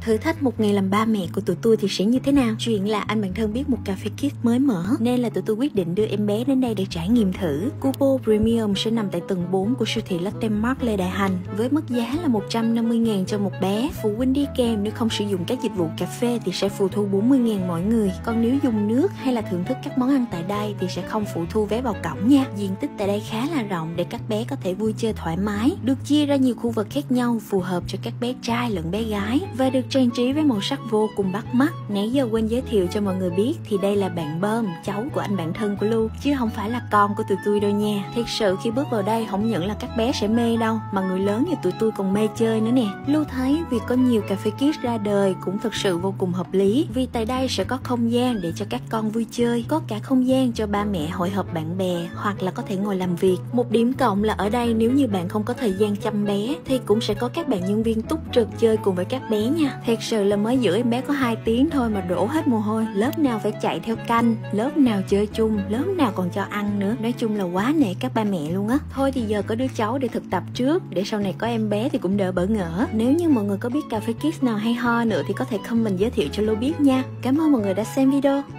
Thử thách một ngày làm ba mẹ của tụi tôi thì sẽ như thế nào? Chuyện là anh bạn thân biết một cafe kids mới mở nên là tụi tôi quyết định đưa em bé đến đây để trải nghiệm thử. Cubo Premium sẽ nằm tại tầng 4 của siêu thị Lotte Mart Lê Đại Hành với mức giá là 150.000 cho một bé. Phụ huynh đi kèm nếu không sử dụng các dịch vụ cà phê thì sẽ phụ thu 40.000 mỗi người. Còn nếu dùng nước hay là thưởng thức các món ăn tại đây thì sẽ không phụ thu vé vào cổng nha. Diện tích tại đây khá là rộng để các bé có thể vui chơi thoải mái. Được chia ra nhiều khu vực khác nhau phù hợp cho các bé trai lẫn bé gái và được trang trí với màu sắc vô cùng bắt mắt. Nãy giờ quên giới thiệu cho mọi người biết thì đây là bạn Bơm, cháu của anh bạn thân của Lu, chứ không phải là con của tụi tôi đâu nha. Thiệt sự khi bước vào đây không những là các bé sẽ mê đâu mà người lớn như tụi tôi còn mê chơi nữa nè. Lu thấy việc có nhiều cafe kids ra đời cũng thực sự vô cùng hợp lý, vì tại đây sẽ có không gian để cho các con vui chơi, có cả không gian cho ba mẹ hội họp bạn bè hoặc là có thể ngồi làm việc. Một điểm cộng là ở đây nếu như bạn không có thời gian chăm bé thì cũng sẽ có các bạn nhân viên túc trực chơi cùng với các bé nha. Thiệt sự là mới giữ em bé có 2 tiếng thôi mà đổ hết mồ hôi, lớp nào phải chạy theo canh, lớp nào chơi chung, lớp nào còn cho ăn nữa. Nói chung là quá nể các ba mẹ luôn á. Thôi thì giờ có đứa cháu để thực tập trước, để sau này có em bé thì cũng đỡ bỡ ngỡ. Nếu như mọi người có biết cafe kids nào hay ho nữa thì có thể comment giới thiệu cho Lu biết nha. Cảm ơn mọi người đã xem video.